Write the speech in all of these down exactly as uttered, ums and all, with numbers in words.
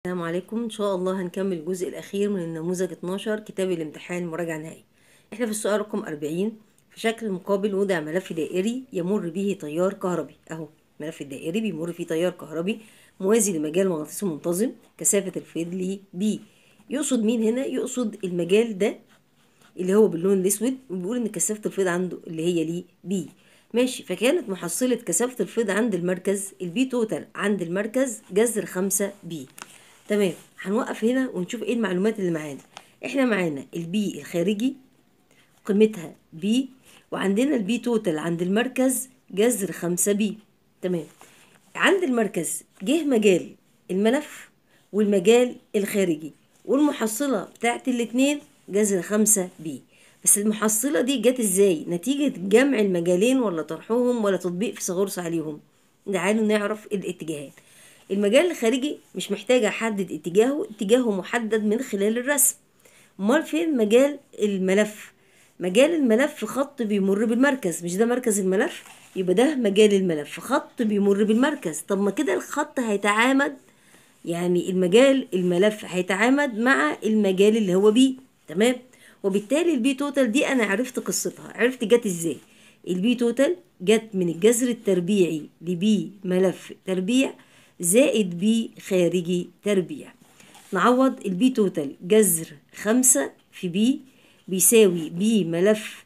السلام عليكم. ان شاء الله هنكمل الجزء الاخير من النموذج اتناشر كتاب الامتحان مراجعه نهائي. احنا في السؤال رقم أربعين. في شكل مقابل وضع ملف دائري يمر به تيار كهربي. اهو الملف الدائري بيمر فيه تيار كهربي موازي لمجال مغناطيسي منتظم، كثافه الفيض ل بي. يقصد مين هنا؟ يقصد المجال ده اللي هو باللون الاسود، وبيقول ان كثافه الفيض عنده اللي هي ليه بي. ماشي، فكانت محصله كثافه الفيض عند المركز البي توتال عند المركز جذر خمسة بي. تمام، هنوقف هنا ونشوف ايه المعلومات اللي معانا. احنا معانا البي الخارجي قيمتها بي، وعندنا البي توتال عند المركز جذر خمسة بي. تمام، عند المركز جه مجال الملف والمجال الخارجي، والمحصلة بتاعت الاتنين جذر خمسة بي. بس المحصلة دي جت ازاي؟ نتيجة جمع المجالين ولا طرحهم ولا تطبيق فيثاغورس عليهم؟ تعالوا نعرف الاتجاهات. المجال الخارجي مش محتاج احدد اتجاهه، اتجاهه محدد من خلال الرسم. امال فين مجال الملف؟ مجال الملف خط بيمر بالمركز، مش ده مركز الملف؟ يبقى ده مجال الملف خط بيمر بالمركز. طب ما كده الخط هيتعامد، يعني المجال الملف هيتعامد مع المجال اللي هو بي. تمام، وبالتالي البي توتال دي انا عرفت قصتها، عرفت جت ازاي. البي توتال جت من الجذر التربيعي لبي ملف تربيع زائد بي خارجي تربيع. نعوض. البي توتال جذر خمسة في بي بيساوي بي ملف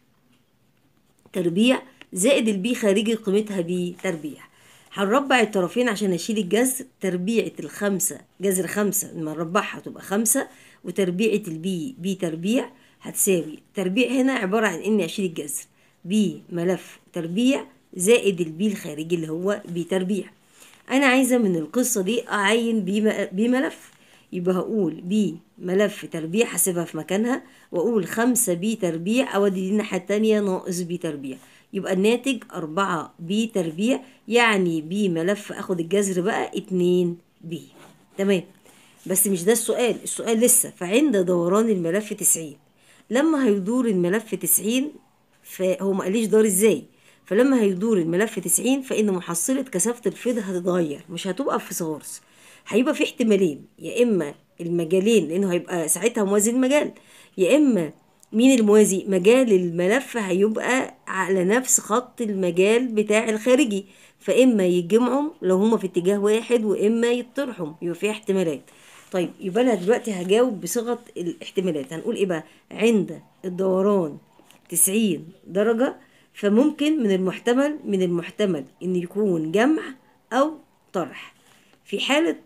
تربيع زائد البي خارجي قيمتها بي تربيع. هنربع الطرفين عشان اشيل الجذر. تربيعة الخمسة جذر خمسة لما نربعها تبقى خمسة، وتربيعة البي بي تربيع هتساوي تربيع هنا عبارة عن اني اشيل الجذر بي ملف تربيع زائد البي الخارجي اللي هو بي تربيع. انا عايزة من القصة دي اعين بي, بي ملف، يبقى هقول بي ملف تربيع هسيبها في مكانها، واقول خمسة بي تربيع اودي دي الناحية التانية ناقص بي تربيع، يبقى الناتج أربعة بي تربيع، يعني بي ملف اخد الجذر بقى اتنين بي. تمام، بس مش ده السؤال، السؤال لسه. فعند دوران الملف تسعين، لما هيدور الملف تسعين، فهو ما قاليش دار ازاي، فلما هيدور الملف تسعين فإن محصلة كثافة الفيض هتتغير، مش هتبقى في فيثاغورس. هيبقى في احتمالين، يا إما المجالين لأنه هيبقى ساعتها موازي المجال، يا إما مين الموازي؟ مجال الملف هيبقى على نفس خط المجال بتاع الخارجي، فإما يتجمعوا لو هما في اتجاه واحد وإما يتطرحوا، يبقى في احتمالات. طيب يبقى أنا دلوقتي هجاوب بصيغة الاحتمالات. هنقول إيه بقى؟ عند الدوران تسعين درجة، فممكن من المحتمل من المحتمل ان يكون جمع او طرح. في حالة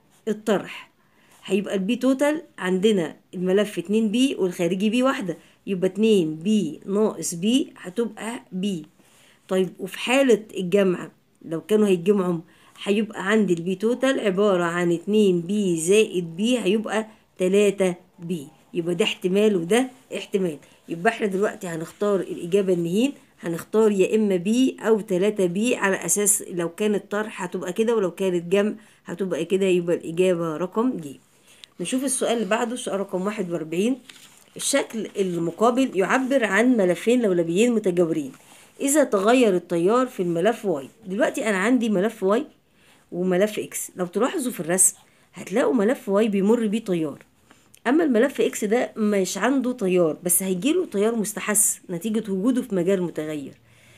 الطرح هيبقى البي توتال عندنا الملف اتنين بي والخارجي بي واحدة، يبقى اتنين بي ناقص بي هتبقى بي. طيب وفي حالة الجمع لو كانوا هيتجمعوا هيبقى عندي البي توتال عبارة عن اتنين بي زائد بي هيبقى تلاتة بي. يبقى ده احتمال وده احتمال. يبقى احنا دلوقتي هنختار الإجابة النهين، هنختار يا إما بي أو تلاتة بي، على أساس لو كانت طرح هتبقى كده ولو كانت جمع هتبقى كده. يبقى الإجابة رقم ج. نشوف السؤال اللي بعده، السؤال رقم واحد وأربعين. الشكل المقابل يعبر عن ملفين لولبيين متجاورين إذا تغير التيار في الملف واي. دلوقتي أنا عندي ملف واي وملف اكس، لو تلاحظوا في الرسم هتلاقوا ملف واي بيمر بيه تيار، اما الملف اكس ده مش عنده تيار بس هيجيله تيار مستحث نتيجة وجوده في مجال متغير.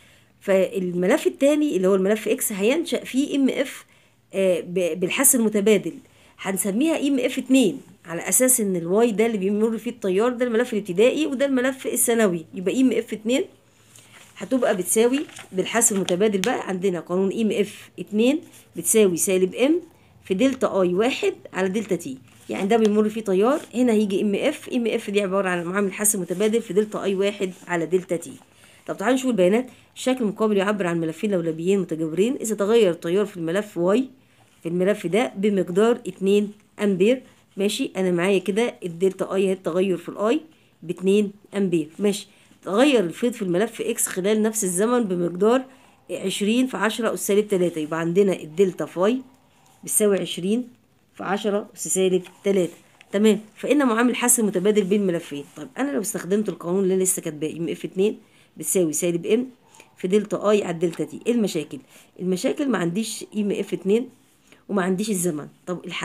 فالملف التاني اللي هو الملف اكس هينشأ فيه ام اف بالحث المتبادل، هنسميها ام اف اتنين على اساس ان الواي ده اللي بيمر فيه التيار ده الملف الابتدائي وده الملف الثانوي، يبقى ام اف اتنين هتبقى بتساوي بالحث المتبادل. بقى عندنا قانون ام اف اتنين بتساوي سالب ام في دلتا اي واحد على دلتا تي، يعني ده بيمر فيه تيار، هنا هيجي ام اف، ام اف دي عباره عن معامل حث متبادل في دلتا اي واحد على دلتا تي. طب تعالوا نشوف البيانات. الشكل المقابل يعبر عن ملفين لولبيين متجاورين اذا تغير التيار في الملف واي في الملف ده بمقدار اتنين امبير. ماشي، انا معايا كده الدلتا اي التغير في الاي ب اتنين امبير. ماشي، تغير الفيض في الملف اكس خلال نفس الزمن بمقدار عشرين في عشرة أس سالب تلاتة، يبقى عندنا الدلتا فاي بتساوي عشرين في عشرة أس سالب تلاتة. تمام، فإن معامل حث متبادل بين الملفين. طيب أنا لو استخدمت القانون اللي لسه كاتباه ام اف اتنين بتساوي سالب ام في دلتا اي على دلتا تي. ايه المشاكل؟ المشاكل ما عنديش ام اف اتنين وما عنديش الزمن. طب الحل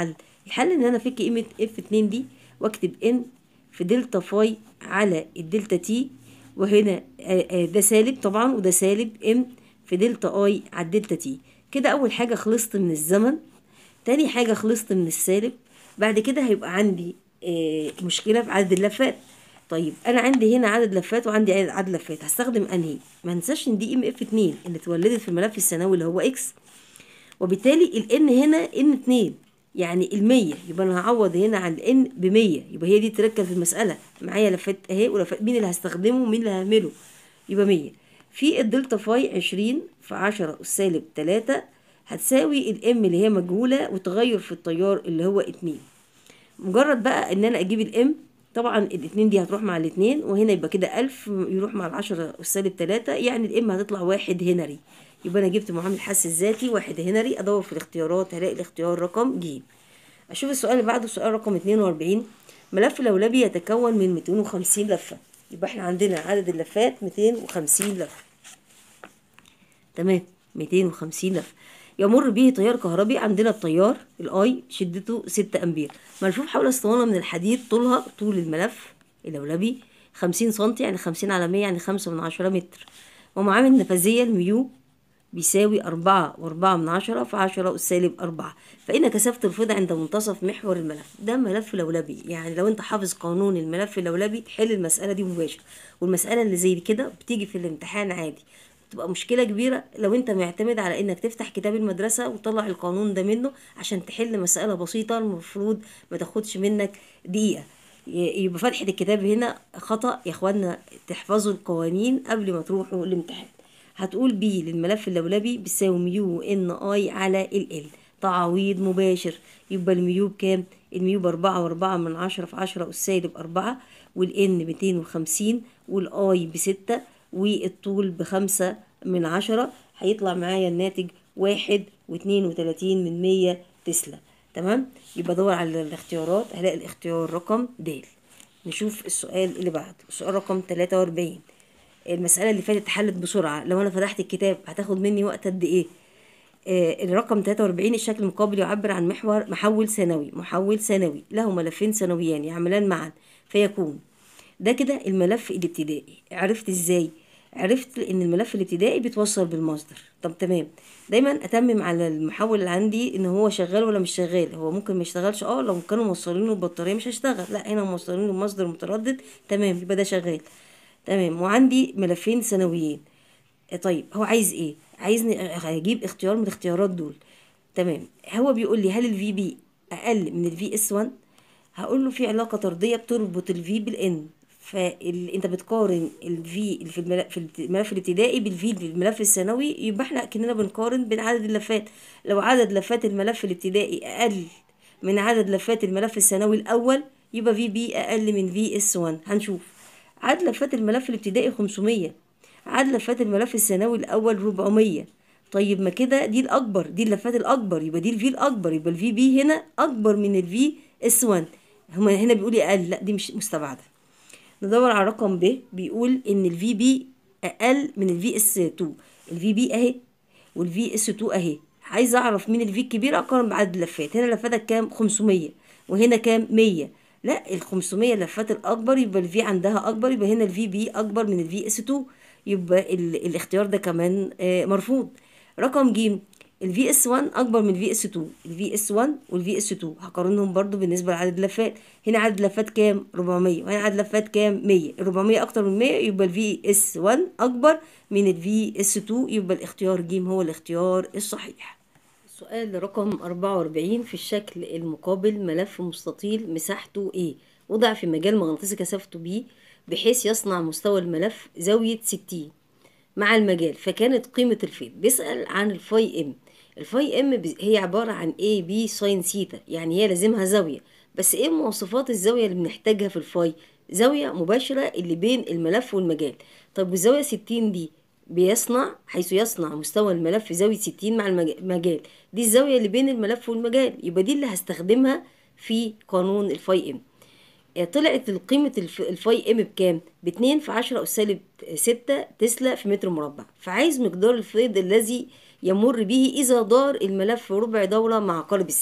الحل ان انا افك قيمه اف اتنين دي واكتب ان في دلتا فاي على الدلتا تي، وهنا ده سالب طبعا وده سالب ام في دلتا اي على الدلتا تي. كده اول حاجه خلصت من الزمن. تاني حاجه خلصت من السالب. بعد كده هيبقى عندي آه مشكله في عدد اللفات. طيب انا عندي هنا عدد لفات وعندي عدد لفات، هستخدم انهي؟ ما ننساش ان دي ام اف اتنين اللي اتولدت في الملف الثانوي اللي هو اكس، وبالتالي الان هنا ان اتنين يعني المية، يبقى انا هعوض هنا عن الان بمية، يبقى هي دي تركز في المسألة. معايا لفات اهي ولفات، مين اللي هستخدمه ومين اللي هعمله؟ يبقى مية في الدلتا فاي عشرين في عشرة أس سالب تلاتة هتساوي الام اللي هي مجهولة وتغير في التيار اللي هو اتنين. مجرد بقى ان انا اجيب الام، طبعا الاتنين دي هتروح مع الاتنين، وهنا يبقى كده ألف يروح مع العشرة أس سالب تلاتة، يعني الام هتطلع واحد هنري. يبقى انا جبت معامل الحس الذاتي واحد هنري. ادور في الاختيارات هلاقي الاختيار رقم ج. اشوف السؤال اللي بعده، سؤال رقم اتنين وأربعين. ملف لولبي يتكون من مئتين وخمسين لفة. يبقى احنا عندنا عدد اللفات مئتين وخمسين لفة. تمام، مئتين وخمسين لفة. يمر به تيار كهربي. عندنا التيار الاي شدته ستة امبير، ملفوف حول اسطوانة من الحديد طولها طول الملف اللولبي خمسين سنتي، يعني خمسين على مية يعني خمسة من عشرة متر، ومعامل نفاذية الميو بيساوي أربعة وأربعة من عشرة في عشرة أس سالب أربعة. فإن كثافة الفيض عند منتصف محور الملف. ده ملف لولبي، يعني لو أنت حافظ قانون الملف اللولبي تحل المسألة دي مباشر. والمسألة اللي زي كده بتيجي في الامتحان عادي، تبقى مشكلة كبيرة لو أنت معتمد على إنك تفتح كتاب المدرسة وتطلع القانون ده منه عشان تحل مسألة بسيطة المفروض ما تاخدش منك دقيقة. يبقى فتحة الكتاب هنا خطأ يا إخوانا. تحفظوا القوانين قبل ما تروحوا الامتحان. هتقول بي للملف اللولبي بيساوي ميو ان اي على ال ال، تعويض مباشر. يبقى الميو بكام؟ الميو بأربعة وأربعة من عشرة في عشرة أس سالب أربعة، والان ميتين وخمسين، والاي بستة، والطول بخمسة من عشرة. هيطلع معايا الناتج واحد واتنين وتلاتين من مية تسلا. تمام. يبقى دور على الاختيارات هلاقي الاختيار رقم د. نشوف السؤال اللي بعده، السؤال رقم تلاتة وأربعين. المسألة اللي فاتت اتحلت بسرعة، لو أنا فتحت الكتاب هتاخد مني وقت قد إيه؟ آه الرقم تلاتة وأربعين. الشكل المقابل يعبر عن محور محول ثانوي. محول ثانوي له ملفين ثانويان يعملان معا فيكون. ده كده الملف الابتدائي. عرفت إزاي؟ عرفت إن الملف الابتدائي بيتوصل بالمصدر. طب تمام، دايما أتمم على المحول اللي عندي إن هو شغال ولا مش شغال. هو ممكن ما يشتغلش، اه لو كانوا موصلينه البطارية مش هيشتغل، لا هنا موصلينه المصدر متردد. تمام، يبقى ده شغال. تمام، وعندي ملفين ثانويين. طيب هو عايز ايه؟ عايزني اجيب اختيار من الاختيارات دول. تمام، هو بيقول لي هل الفي بي اقل من الفي اس واحد؟ هقول له في علاقه طرديه بتربط الفي بالان. فانت بتقارن الفي اللي في الملف في الملف الابتدائي بالفي في الملف الثانوي، يبقى احنا كاننا بنقارن بين عدد اللفات. لو عدد لفات الملف الابتدائي اقل من عدد لفات الملف الثانوي الاول، يبقى في بي اقل من في اس واحد. هنشوف. عدد لفات الملف الابتدائي خمسمية، عدد لفات الملف الثانوي الاول أربعمية. طيب ما كده دي الاكبر، دي اللفات الاكبر، يبقى دي الفي الاكبر، يبقى الفي بي هنا اكبر من الفي اس واحد. هما هنا بيقول لي اقل، لا دي مش مستبعده. ندور على رقم ب. بيقول ان الفي بي اقل من الفي اس اتنين. الفي بي اهي والفي اس اتنين اهي. عايز اعرف مين الفي الكبير اقارن بعدد اللفات. هنا لفاتك كام؟ خمسمية، وهنا كام؟ مية. لا ال خمسمية لفات الاكبر، يبقى الفي عندها اكبر، يبقى هنا الفي بي اكبر من الفي اس اتنين، يبقى ال الاختيار ده كمان آه مرفوض. رقم ج. الفي اس واحد اكبر من الفي اس اتنين. الفي اس واحد والفي اس اتنين هقارنهم برضو بالنسبه لعدد اللفات. هنا عدد لفات كام؟ أربعمية، وهنا عدد لفات كام؟ مية. ال أربعمية اكتر من مية، يبقى الفي اس واحد اكبر من الفي اس اتنين، يبقى الاختيار ج هو الاختيار الصحيح. السؤال رقم أربعة وأربعين. في الشكل المقابل ملف مستطيل مساحته A وضع في مجال مغناطيسي كثافته B بحيث يصنع مستوى الملف زاوية ستين مع المجال، فكانت قيمة الفيض. بيسأل عن الفاي ام. الفاي ام هي عبارة عن اي بي ساين سيتا، يعني هي لازمها زاوية. بس ايه مواصفات الزاوية اللي بنحتاجها في الفاي؟ زاوية مباشرة اللي بين الملف والمجال. طب والزاوية ستين دي بيصنع حيث يصنع مستوى الملف زاوية ستين مع المجال، دي الزاوية اللي بين الملف والمجال، يبقى دي اللي هستخدمها في قانون الفاي ام. طلعت قيمة الفاي ام بكام؟ باتنين في عشرة أس سالب ستة تسلا في متر مربع. فعايز مقدار الفيض الذي يمر به إذا دار الملف ربع دورة مع عقارب الساعة.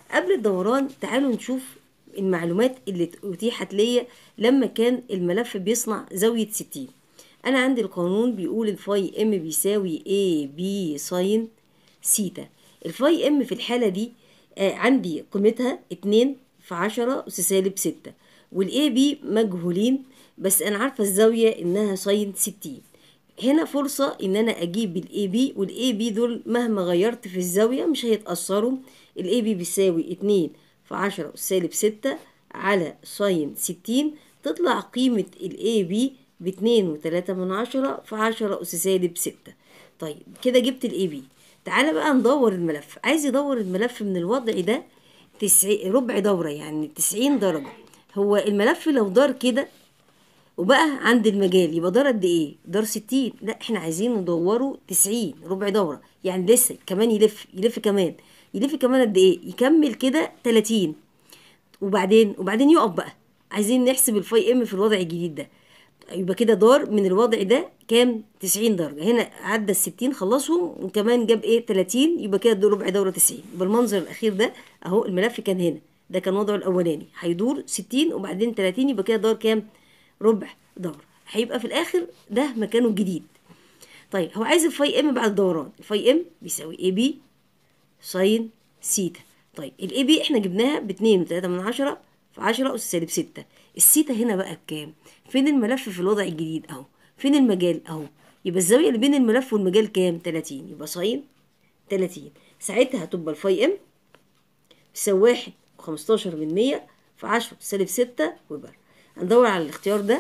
قبل الدوران تعالوا نشوف المعلومات اللي اتيحت ليا لما كان الملف بيصنع زاوية ستين. انا عندي القانون بيقول الفاي ام بيساوي اي بي ساين سيتا. الفاي ام في الحالة دي آه عندي قيمتها اتنين في عشرة أس سالب ستة، والاي بي مجهولين، بس انا عارفة الزاوية انها ساين ستين. هنا فرصة ان انا اجيب الاي بي، والاي بي دول مهما غيرت في الزاوية مش هيتأثروا. الاي بي بيساوي اتنين في عشرة أس سالب ستة على ساين ستين، تطلع قيمة الاي بي باتنين وتلاتة من عشرة في عشرة أس سالب ستة. طيب كده جبت الاي بي. تعالى بقى ندور الملف. عايز يدور الملف من الوضع ده تسعين ربع دورة، يعني تسعين درجة. هو الملف لو دار كده وبقى عند المجال يبقى دار قد ايه؟ دار ستين. لا، احنا عايزين ندوره تسعين ربع دورة، يعني لسه كمان يلف يلف كمان يلف كمان قد ايه؟ يكمل كده تلاتين، وبعدين وبعدين يقف بقى. عايزين نحسب الفاي ام في الوضع الجديد ده. يبقى كده دار من الوضع ده كام؟ تسعين درجة. هنا عدى الستين خلصهم، وكمان جاب ايه؟ تلاتين، يبقى كده دور ربع دورة تسعين. يبقى المنظر الأخير ده اهو، الملف كان هنا، ده كان وضعه الأولاني، هيدور ستين وبعدين تلاتين، يبقى كده دار كام؟ ربع دورة. هيبقى في الآخر ده مكانه الجديد. طيب هو عايز الفاي ام بعد الدوران. الفاي ام بيساوي اي بي ساين سيتا. طيب الاي بي احنا جبناها باتنين وتلاتة من عشرة في عشرة أس سالب ستة. السيتا هنا بقى بكام؟ فين الملف في الوضع الجديد؟ اهو. فين المجال؟ اهو. يبقى الزاوية اللي بين الملف والمجال كام؟ تلاتين، يبقى ساين تلاتين. ساعتها هتبقى الفاي ام بيساوي واحد وخمستاشر من مية في عشرة أس سالب ستة ويبقى هندور على الاختيار ده،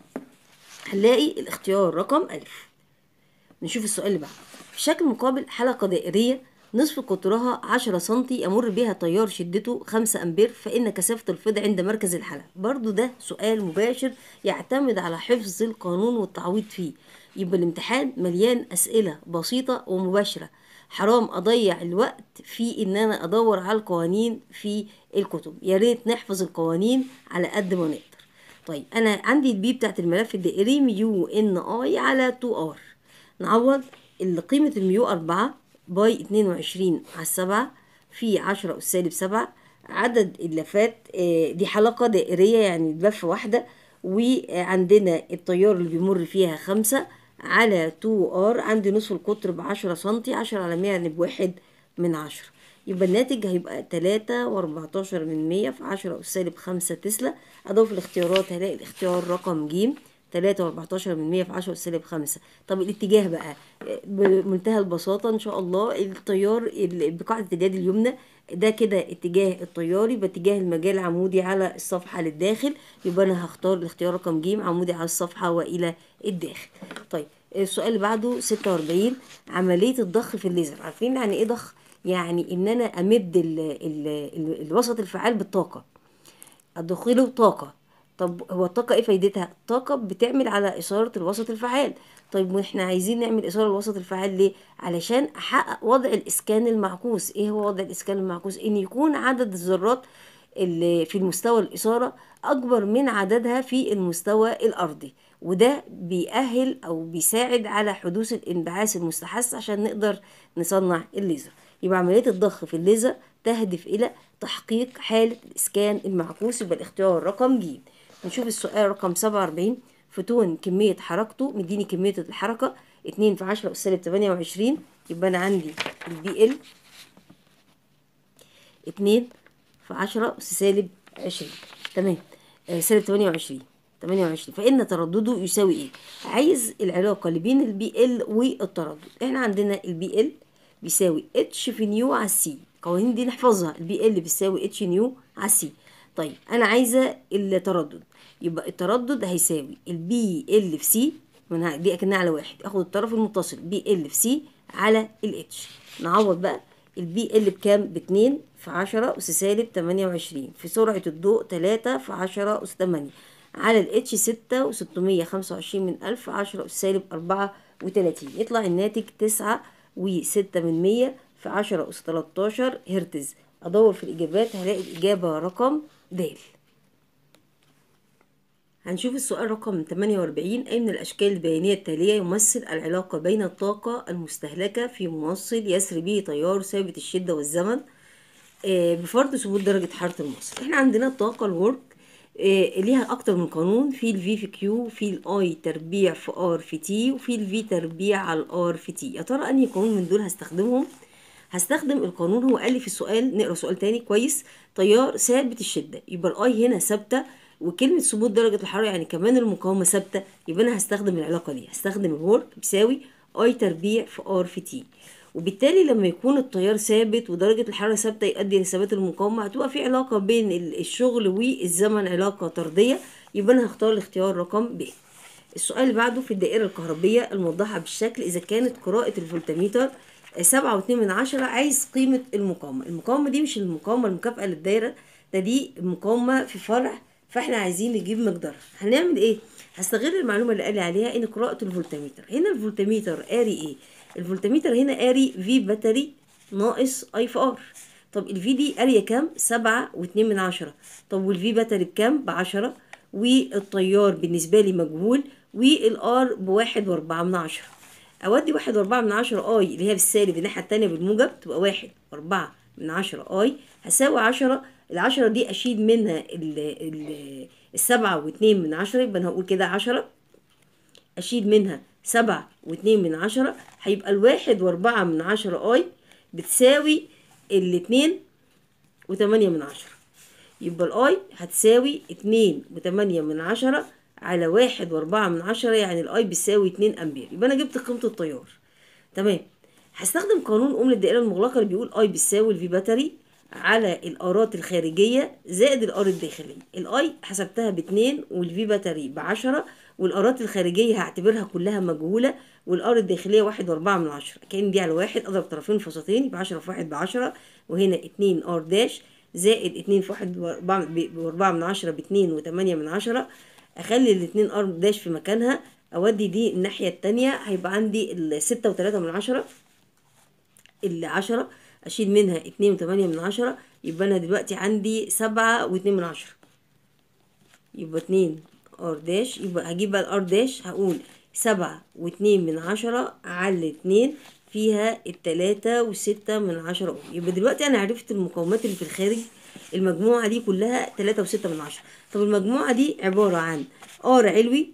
هنلاقي الاختيار رقم ألف. نشوف السؤال اللي بعده. في شكل مقابل حلقة دائرية نصف قطرها عشرة سنتي يمر بها تيار شدته خمسة أمبير، فإن كثافة الفيض عند مركز الحلقة. برضو ده سؤال مباشر يعتمد على حفظ القانون والتعويض فيه. يبقى الامتحان مليان أسئلة بسيطة ومباشرة، حرام أضيع الوقت في إن أنا أدور على القوانين في الكتب. يا ريت نحفظ القوانين على قد ما نقدر. طيب أنا عندي البي بتاعت الملف الدائري ميو إن آي على اتنين آر. نعوض قيمة الميو أربعة باي اتنين وعشرين على السبعة في عشرة أس سالب سبعة. عدد اللفات دي حلقة دائرية يعني لفة واحدة، وعندنا التيار اللي بيمر فيها خمسة على اتنين آر. عندي نصف القطر بعشرة سنتي، عشرة على مية يعني بواحد من عشرة. يبقى الناتج هيبقى تلاتة واربعتاشر من مية في عشرة أس سالب خمسة تسلا. أضاف الاختيارات هلاقي الاختيار رقم ج تلاتة واربعتاشر من مية في عشرة أس سالب خمسة. طب الاتجاه بقى بمنتهى البساطة إن شاء الله، التيار بقاعدة اليد اليمنى ده كده اتجاه التيار، يبقى اتجاه المجال عمودي على الصفحة للداخل. يبقى أنا هختار الاختيار رقم ج عمودي على الصفحة وإلى الداخل. طيب السؤال اللي بعده ستة واربعين. عملية الضخ في الليزر. عارفين يعني إيه ضخ؟ يعني إن أنا أمد ال ال ال الوسط الفعال بالطاقة، أدخله طاقة. طب هو الطاقة ايه فايدتها؟ الطاقة بتعمل على إثارة الوسط الفعال. طيب واحنا عايزين نعمل إثارة الوسط الفعال ليه؟ علشان أحقق وضع الإسكان المعكوس. ايه هو وضع الإسكان المعكوس؟ إن يكون عدد الذرات اللي في المستوى الإثارة أكبر من عددها في المستوى الأرضي، وده بيأهل أو بيساعد على حدوث الانبعاث المستحث عشان نقدر نصنع الليزر. يبقى عملية الضخ في الليزر تهدف إلى تحقيق حالة الإسكان المعكوس. يبقى الاختيار رقم ج. نشوف السؤال رقم سبعة واربعين. فوتون كمية حركته، مديني كمية الحركة اتنين في عشرة أس سالب تمانية وعشرين. يبقى أنا عندي البي ال اتنين في عشرة أس سالب عشرين. تمام. آه سالب تمانية وعشرين تمانية وعشرين. فإن تردده يساوي إيه؟ عايز العلاقة اللي بين البي ال والتردد. إحنا عندنا البي ال بيساوي اتش في نيو على السي. القوانين دي نحفظها. البي ال بيساوي اتش نيو على السي. طيب انا عايزه التردد، يبقى التردد هيساوي البي ال في سي، من دي اكنها على واحد، اخد الطرف المتصل بي ال في سي على الاتش. نعوض بقى البي ال بكام؟ باتنين في عشرة أس سالب تمانية وعشرين في سرعة الضوء تلاتة في عشرة أس تمانية على الاتش ستة وستمية خمسة وعشرين من ألف في عشرة أس سالب أربعة وتلاتين. يطلع الناتج تسعة وستة من مية في عشرة أس تلاتاشر هرتز. أدور في الإجابات هلاقي الإجابة رقم د. هنشوف السؤال رقم تمانية واربعين. أي من الأشكال البيانية التالية يمثل العلاقة بين الطاقة المستهلكة في موصل يسري به تيار ثابت الشدة والزمن؟ آه، بفرض ثبوت درجة حرارة المصل. احنا عندنا الطاقة الورك آه، ليها اكتر من قانون، في الفي في كيو، في الاي تربيع في ار في تي، وفي الفي تربيع على الار في تي. يا ترى انهي قانون من دول هستخدمهم؟ هستخدم القانون، هو قال لي في السؤال، نقرا سؤال تاني كويس. تيار ثابت الشدة، يبقى الاي هنا ثابتة، وكلمة ثبوت درجة الحرارة يعني كمان المقاومة ثابتة، يبقى انا هستخدم العلاقة دي، هستخدم الورك بيساوي اي تربيع في ار في تي. وبالتالي لما يكون التيار ثابت ودرجة الحرارة ثابتة يؤدي لثبات المقاومة، هتبقى في علاقة بين الشغل والزمن، علاقة طردية، يبقى أنا هختار الاختيار رقم ب. السؤال اللي بعده، في الدائرة الكهربية الموضحة بالشكل، إذا كانت قراءة الفولتميتر سبعة واتنين من عشرة، عايز قيمة المقاومة. المقاومة دي مش المقاومة المكافئة للدايرة، ده دي مقاومة في فرع، فاحنا عايزين نجيب مقدارها. هنعمل ايه؟ هستغل المعلومة اللي قال لي عليها ان قراءة الفولتميتر، هنا الفولتميتر قاري ايه؟ الفولتميتر هنا قاري في باتري ناقص اي في ار. طب الفي دي قارية كام؟ سبعة واتنين من عشرة. طب والفي باتري بكام؟ بعشرة. والتيار بالنسبة لي مجهول، والار بواحد واربعة من عشرة. اودي واحد واربعة من عشرة اي اللي هي بالسالب الناحية التانية بالموجب، تبقى واحد واربعة من عشرة اي هساوي عشرة. العشرة دي اشيل منها ال ال السبعة واتنين من عشرة، يبقى انا هقول كده عشرة، اشيل منها سبعة واتنين من عشرة، هيبقى الواحد واربعة من عشرة اي بتساوي الاتنين وتمانية من عشرة. يبقى الاي هتساوي اتنين وتمانية من عشرة على واحد واربعة من عشرة، يعني الاي بتساوي اتنين امبير. يبقى انا جبت قيمة التيار. تمام. هستخدم قانون أم للدائرة المغلقة اللي بيقول اي بتساوي الفي باتري على الارات الخارجية زائد الار الداخلية. الاي حسبتها باتنين والفي باتري بعشرة، والارات الخارجية هعتبرها كلها مجهولة، والار الداخلية واحد واربعة من عشرة. كأن دي على واحد، اضرب طرفين في وسطين، يبقى عشرة في واحد بعشرة، وهنا اتنين ار داش زائد اتنين في واحد واربعة من عشرة باتنين وتمانية من عشرة. اخلي الاتنين ار داش في مكانها، اودي دي الناحية التانية، هيبقى عندي الستة وتلاتة من عشرة، العشرة اشيل منها اتنين وتمانية من عشرة، يبقى انا دلوقتي عندي سبعة واتنين من عشرة، يبقى اتنين ار داش. يبقى هجيب بقى الار داش، هقول سبعة واتنين من عشرة على اتنين فيها التلاتة وستة من عشرة اوم. يبقى دلوقتي انا عرفت المقاومات اللي في الخارج، المجموعة دي كلها تلاتة وستة من عشرة. طب المجموعة دي عبارة عن ار علوي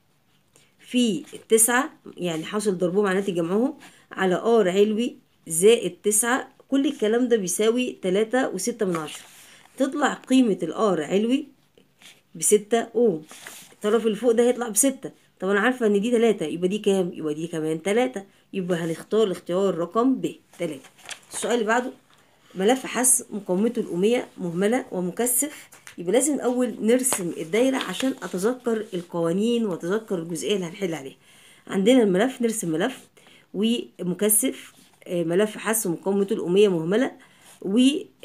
في التسعة، يعني حاصل ضربهم على ناتج جمعهم، على ار علوي زائد تسعة، كل الكلام ده بيساوي تلاتة وستة من عشرة. تطلع قيمة الار علوي بستة اوم، الطرف اللي فوق ده هيطلع بستة. طب انا عارفة ان دي تلاتة، يبقى دي كام؟ يبقى دي كمان تلاتة، يبقى هنختار الاختيار رقم ب تلاتة. السؤال اللي بعده، ملف حس مقاومته الأمية مهملة ومكثف. يبقى لازم الأول نرسم الدايرة عشان أتذكر القوانين وأتذكر الجزئية اللي هنحل عليها. عندنا الملف، نرسم ملف ومكثف، ملف حس مقاومته الأمية مهملة و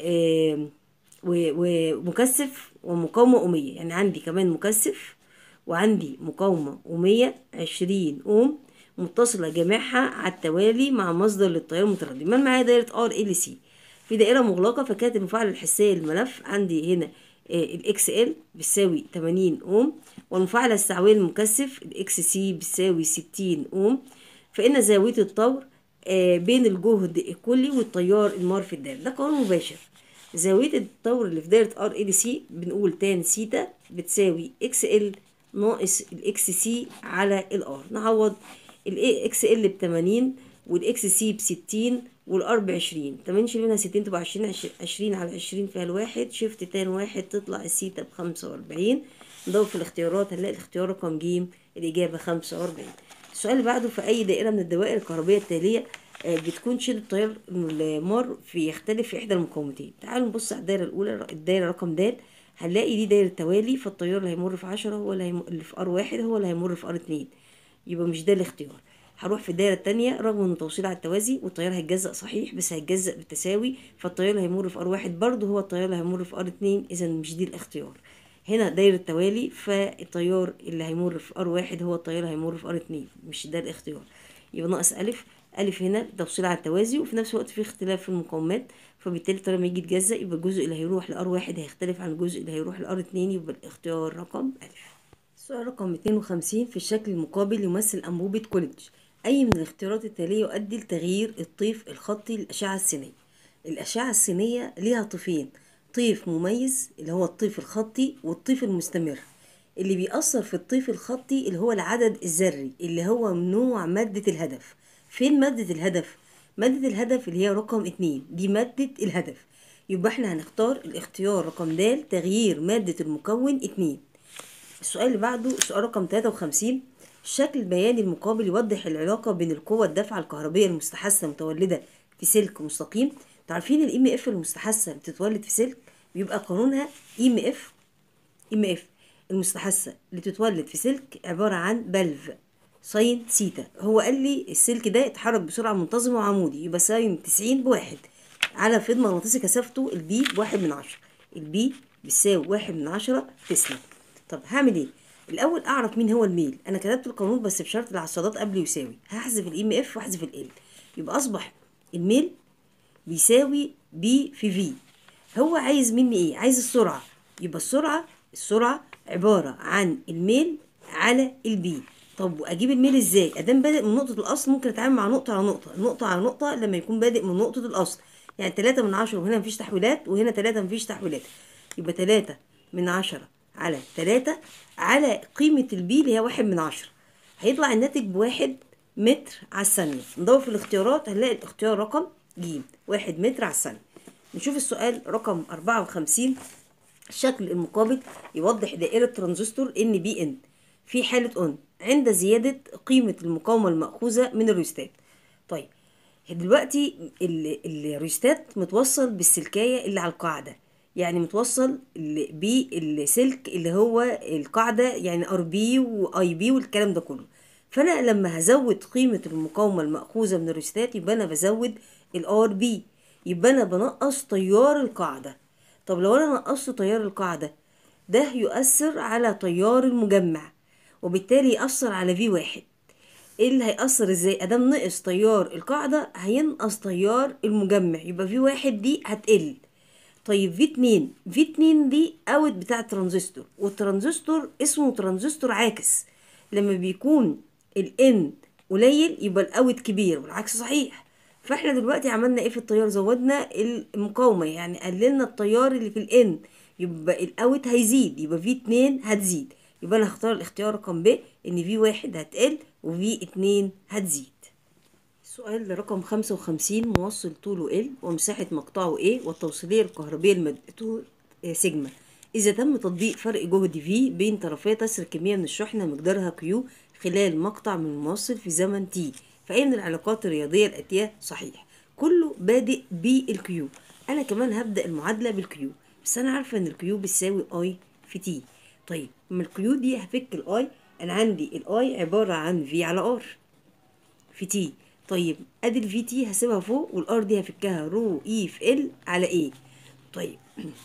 ومكثف ومقاومة أمية، يعني عندي كمان مكثف وعندي مقاومة أمية عشرين أوم متصلة جميعها على التوالي مع مصدر للتيار المتردد. ما معايا دايرة ار ال سي في دائرة مغلقة، فكانت المفاعلة الحسية للملف عندي هنا الاكس ال بتساوي تمانين اوم، والمفاعلة السعوية للمكثف الاكس سي بتساوي ستين اوم. فإن زاوية الطور بين الجهد الكلي والتيار المار في الدائرة، ده قانون مباشر. زاوية الطور اللي في دايرة ار ال سي بنقول تان سيتا بتساوي اكس ال ناقص الاكس سي على الار. نعوض الاكس ال بتمانين والاكس سي بستين والار بعشرين، تمانين شيل منها ستين تبقى عشرين، عشرين على عشرين فيها الواحد، شيفت تان واحد تطلع السيتا بخمسة واربعين. ندور في الاختيارات هنلاقي الاختيار رقم ج، الإجابة خمسة واربعين. السؤال اللي بعده، في أي دائرة من الدوائر الكهربية التالية بتكون شدة التيار المار في يختلف في إحدى المقاومتين؟ تعالوا نبص على الدائرة الأولى، الدائرة رقم د، هنلاقي دي دايرة توالي، فالتيار اللي هيمر في عشرة هو اللي, هيمر اللي في ار واحد هو اللي هيمر في ار اتنين، يبقى مش ده الاختيار. هروح في الدايرة التانية، رغم انه توصيل على التوازي والتيار هيتجزأ صحيح بس هيتجزأ بالتساوي، فالتيار اللي هيمر في ار واحد برضه هو التيار اللي هيمر في ار اتنين، اذا مش دي الاختيار. هنا دايرة توالي، فالتيار اللي هيمر في ار واحد هو التيار اللي هيمر في ار اتنين، مش ده الاختيار. يبقى ناقص الف، الف هنا توصيل على التوازي وفي نفس الوقت في اختلاف في المقاومات، فبالتالي التيار لما يجي يتجزأ يبقى الجزء اللي هيروح لار واحد هيختلف عن الجزء اللي هيروح لار اتنين، يبقى الاختيار رقم الف. السؤال رقم مئتين وخمسين، في الشكل المقابل يمثل أنبوبة كوليدج. أي من الاختيارات التالية يؤدي لتغيير الطيف الخطي للأشعة السينية؟ الأشعة السينية ليها طيفين، طيف مميز اللي هو الطيف الخطي والطيف المستمر. اللي بيأثر في الطيف الخطي اللي هو العدد الذري اللي هو من نوع مادة الهدف. فين مادة الهدف؟ مادة الهدف اللي هي رقم اتنين، دي مادة الهدف. يبقى احنا هنختار الاختيار رقم د، تغيير مادة المكون اتنين. السؤال اللي بعده السؤال رقم تلاتة وخمسين. الشكل البياني المقابل يوضح العلاقة بين القوة الدافعة الكهربية المستحثة متولدة في سلك مستقيم. تعرفين الام اف المستحثة بتتولد في سلك بيبقى قانونها ام اف ام اف المستحثة اللي بتتولد في سلك عبارة عن بلف ساين سيتا. هو قال لي السلك ده اتحرك بسرعة منتظمة وعمودي، يبقى ساين تسعين بواحد على فيض مغناطيسي كثافته البي بواحد من عشرة. البي بتساوي واحد من عشرة تسلا. طب هعمل ايه؟ الاول اعرف مين هو الميل. انا كتبت القانون بس بشرط العصادات قبل يساوي، هحذف الام اف واحذف ال. يبقى اصبح الميل بيساوي بي في في. هو عايز مني ايه؟ عايز السرعه. يبقى السرعه السرعه عباره عن الميل على البي. طب واجيب الميل ازاي؟ ادام بادئ من نقطه الاصل ممكن اتعامل مع نقطه على نقطه، نقطه على نقطه لما يكون بادئ من نقطه الاصل. يعني تلاتة من عشرة وهنا مفيش تحويلات وهنا تلاتة مفيش تحويلات، يبقى تلاتة من عشرة على تلاتة على قيمة البي اللي هي واحد من عشرة. هيطلع الناتج بواحد متر على الثانية. ندور في الاختيارات هنلاقي الاختيار رقم ج، واحد متر على الثانية. نشوف السؤال رقم أربعة وخمسين. الشكل المقابل يوضح دائرة ترانزستور ان بي ان في حالة اون عند زيادة قيمة المقاومة المأخوذة من الريستات. طيب دلوقتي الريستات متوصل بالسلكاية اللي على القاعدة، يعني متوصل بالسلك اللي هو القاعدة، يعني ار بي واي بي والكلام ده كله. فانا لما هزود قيمة المقاومة المأخوذة من الريستات يبقى انا بزود الار بي، يبقى انا بنقص تيار القاعدة. طب لو انا نقصت تيار القاعدة ده يؤثر على تيار المجمع وبالتالي يأثر على في واحد. ايه اللي هيأثر ازاي؟ ادام نقص تيار القاعدة هينقص تيار المجمع، يبقى في واحد دي هتقل. طيب في اتنين في اتنين دي اوت بتاع الترانزستور، والترانزستور اسمه ترانزستور عاكس. لما بيكون الان قليل يبقى الاوت كبير والعكس صحيح. فاحنا دلوقتي عملنا ايه في التيار؟ زودنا المقاومة، يعني قللنا التيار اللي في الان، يبقى الاوت هيزيد، يبقى في اتنين هتزيد. يبقى انا هختار الاختيار رقم ب ان في واحد هتقل وفي اتنين هتزيد. السؤال رقم خمسة وخمسين. موصل طوله ال ومساحة مقطعه A والتوصيلية الكهربية المادته سيجما. إذا تم تطبيق فرق جهد V بين طرفي تسر كمية من الشحنة مقدارها Q خلال مقطع من الموصل في زمن T، فأي من العلاقات الرياضية الآتية صحيح؟ كله بادئ بالكيو. أنا كمان هبدأ المعادلة بالكيو، بس أنا عارفة إن الكيو بتساوي I في T. طيب من الكيو دي هفك الآي، أنا عندي الآي عبارة عن V على R في T. طيب ادي الفي تي هسيبها فوق والار دي هفكها رو اي في ال على ايه. طيب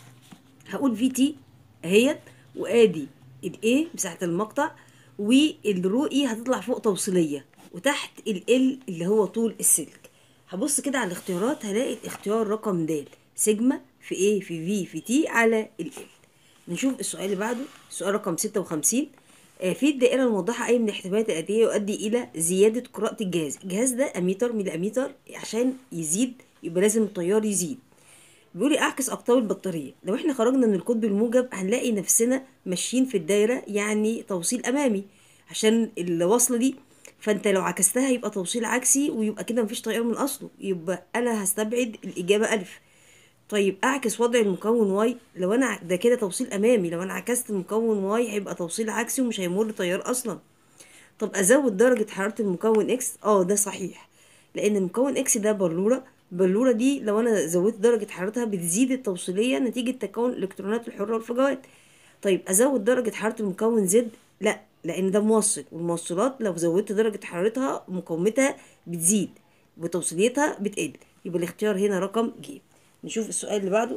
هقول في تي اهيت، وادي الاي مساحه المقطع، والرو اي هتطلع فوق توصيليه، وتحت ال اللي هو طول السلك. هبص كده على الاختيارات هلاقي الاختيار رقم د سيجما في ايه في في في تي على ال. نشوف السؤال اللي بعده السؤال رقم ستة وخمسين. في الدائرة الموضحة أي من الاحتمالات الآتية يؤدي إلى زيادة قراءة الجهاز. الجهاز ده أميتر ملي أميتر، عشان يزيد يبقى لازم التيار يزيد. بيقولي أعكس أقطاب البطارية. لو إحنا خرجنا من القطب الموجب هنلاقي نفسنا ماشيين في الدايرة، يعني توصيل أمامي عشان الوصلة دي، فأنت لو عكستها يبقى توصيل عكسي ويبقى كده مفيش تيار من أصله، يبقى أنا هستبعد الإجابة ألف. طيب اعكس وضع المكون واي. لو انا ده كده توصيل امامي، لو انا عكست المكون واي هيبقى توصيل عكسي ومش هيمر تيار اصلا. طب ازود درجة حرارة المكون اكس. اه ده صحيح، لان المكون اكس ده بلورة، البلورة دي لو انا زودت درجة حرارتها بتزيد التوصيلية نتيجة تكون الالكترونات الحرة والفجوات. طيب ازود درجة حرارة المكون زد. لا، لان ده موصل، والموصلات لو زودت درجة حرارتها مقاومتها بتزيد وتوصيليتها بتقل، يبقى الاختيار هنا رقم ج. نشوف السؤال اللي بعده.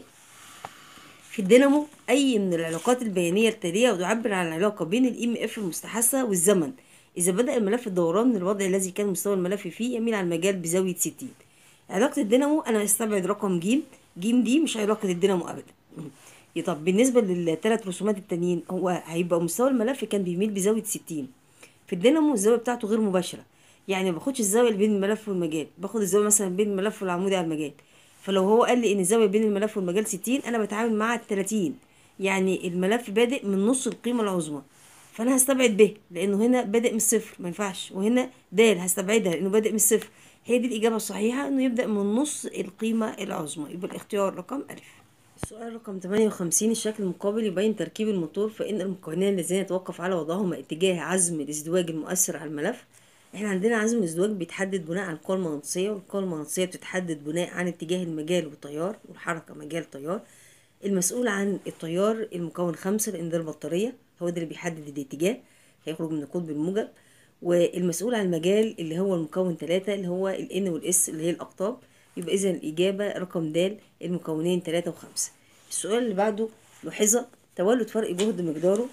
في الدينامو أي من العلاقات البيانية التالية تعبر عن العلاقة بين الام اف المستحثة والزمن إذا بدأ الملف الدوران من الوضع الذي كان مستوى الملف فيه يميل على المجال بزاوية ستين. علاقة الدينامو أنا هستبعد رقم ج. ج دي مش علاقة الدينامو أبدا. طب بالنسبة للثلاث رسومات التانيين هو هيبقى مستوى الملف كان بيميل بزاوية ستين. في الدينامو الزاوية بتاعته غير مباشرة، يعني ما باخدش الزاوية اللي بين الملف والمجال، باخد الزاوية مثلا بين الملف والعمودي على المجال. فلو هو قال لي ان الزاويه بين الملف والمجال ستين، انا بتعامل مع تلاتين، يعني الملف بادئ من نص القيمه العظمى، فانا هستبعد ب لانه هنا بادئ من الصفر ما ينفعش، وهنا د هستبعدها لانه بادئ من الصفر. هي دي الاجابه الصحيحه، انه يبدا من نص القيمه العظمى. يبقى الاختيار رقم الف. السؤال رقم ثمانية وخمسين، الشكل المقابل يبين تركيب الموتور، فإن المكونين الذين يتوقف على وضعهما اتجاه عزم الازدواج المؤثر على الملف. احنا عندنا عزم الازدواج بيتحدد بناء على القوة المغناطيسية، والقوة المغناطيسية بتتحدد بناء عن اتجاه المجال والتيار، والحركة مجال تيار. المسؤول عن التيار المكون خمسة، لأن ده البطارية هو ده اللي بيحدد الاتجاه، هيخرج من القطب الموجب. والمسؤول عن المجال اللي هو المكون ثلاثة، اللي هو ال N وال S اللي هي الأقطاب. يبقى إذا الإجابة رقم د، المكونين ثلاثة وخمسة. السؤال اللي بعده، لاحظ تولد فرق جهد مقداره،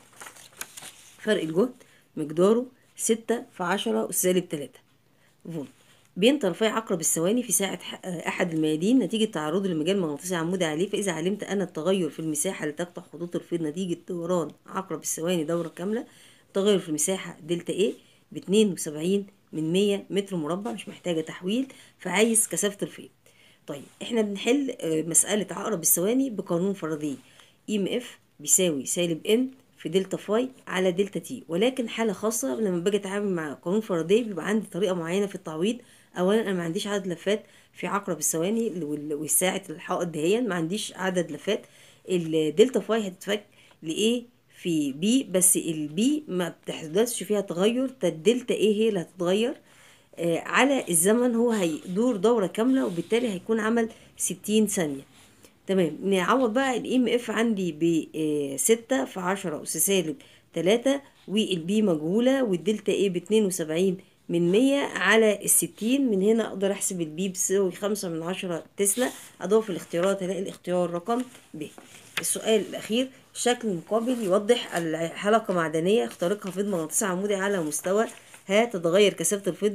فرق الجهد مقداره ستة في عشرة أس سالب تلاتة فولت بين طرفي عقرب الثواني في ساعة أحد الميادين نتيجة تعرضه لمجال مغناطيسي عمودي عليه. فإذا علمت أن التغير في المساحة اللي تقطع خطوط الفيض نتيجة دوران عقرب الثواني دورة كاملة، التغير في المساحة دلتا A باتنين وسبعين من مية متر مربع، مش محتاجة تحويل، فعايز كثافة الفيض. طيب احنا بنحل مسألة عقرب الثواني بقانون فاراداي، ام اف بيساوي سالب ان في دلتا فاي على دلتا تي. ولكن حالة خاصة لما باجي اتعامل مع قانون فاراداي بيبقى عندي طريقة معينة في التعويض. اولا انا ما عنديش عدد لفات في عقرب الثواني والساعة الحائط دهيا، ما عنديش عدد لفات. الدلتا فاي هتتفك لايه في بي، بس البي ما بتحدثش فيها تغير، الدلتا ايه هي اللي هتتغير آه على الزمن. هو هيدور دورة كاملة، وبالتالي هيكون عمل ستين ثانية. تمام، نعوض بقى الام اف عندي ب ستة في عشرة أس سالب تلاتة، والبي مجهولة، والدلتا ايه باتنين وسبعين من مية على الستين. من هنا اقدر احسب البي بتساوي خمسة من عشرة تسلا. اضاف الاختيارات الاقي الاختيار رقم ب. السؤال الاخير، الشكل المقابل يوضح حلقة معدنية اخترقها فيض مغناطيسي عمودي على مستوى ها، تتغير كثافة الفيض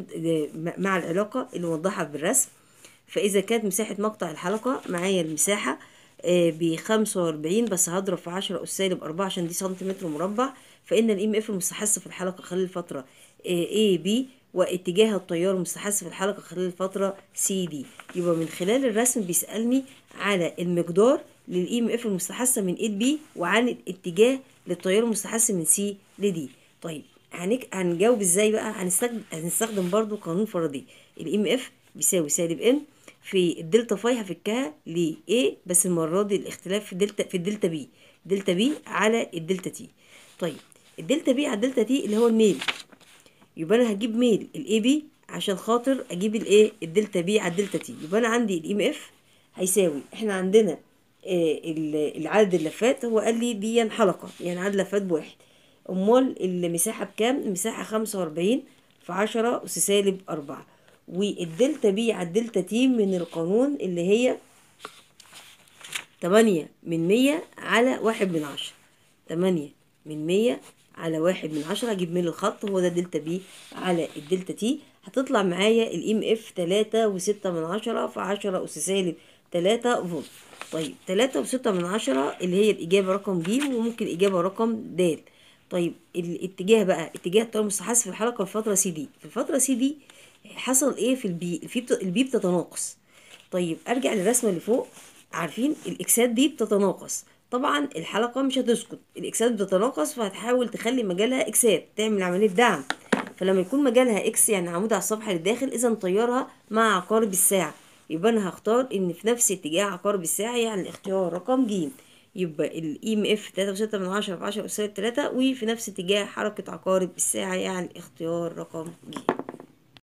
مع العلاقة اللي موضحها بالرسم. فإذا كانت مساحة مقطع الحلقة، معايا المساحة بخمسة وأربعين، بس هضرب في عشرة أس سالب أربعة عشان دي سنتيمتر مربع. فإن الإم إف المستحث في الحلقة خلال الفترة A B، واتجاه التيار المستحث في الحلقة خلال الفترة C D. يبقى من خلال الرسم بيسألني على المقدار للإم إف المستحثة من A B، وعن الاتجاه للتيار المستحث من C ل D. طيب هنك... هنجاوب ازاي بقى؟ هنستخدم هنستخدم برضو قانون فاراداي. الإم إف بيساوي سالب ان في الدلتا فاي، هفكها ل A، بس المرة دي الاختلاف في الدلتا في الدلتا بي، دلتا بي على الدلتا تي. طيب الدلتا بي على الدلتا تي اللي هو الميل، يبقى انا هجيب ميل الاي بي عشان خاطر اجيب الايه الدلتا بي على الدلتا تي. يبقى انا عندي الام اف هيساوي، احنا عندنا آه العدد اللفات، هو قال لي دي حلقة يعني عدد لفات بواحد. امال المساحة بكام؟ المساحة خمسة وأربعين في عشرة أس سالب أربعة، والدلتا بي على الدلتا تي من القانون اللي هي تمانية من مية على واحد من عشرة. تمانية من مية على واحد من عشرة، هجيب من الخط هو ده دلتا بي على الدلتا تي. هتطلع معايا الام اف تلاتة وستة من عشرة في عشرة أس سالب تلاتة فولت. طيب تلاتة وستة من عشرة اللي هي الإجابة رقم ج، وممكن الإجابة رقم د. طيب الاتجاه بقى، اتجاه التيار المستحث في الحلقة في الفترة سي دي. في الفترة سي دي حصل ايه في البي؟ البي بتتناقص. طيب ارجع للرسمة اللي فوق، عارفين الاكسات دي بتتناقص، طبعا الحلقة مش هتسكت، الاكسات بتتناقص، فهتحاول تخلي مجالها اكسات، تعمل عملية دعم. فلما يكون مجالها اكس يعني عمود على الصفحة للداخل، اذا تيارها مع عقارب الساعة. يبقى انا هختار ان في نفس اتجاه عقارب الساعة، يعني الاختيار رقم ج. يبقى الام اف تلاتة وستة من عشرة في عشرة أس سالب تلاتة، وفي نفس اتجاه حركة عقارب الساعة، يعني الاختيار رقم ج.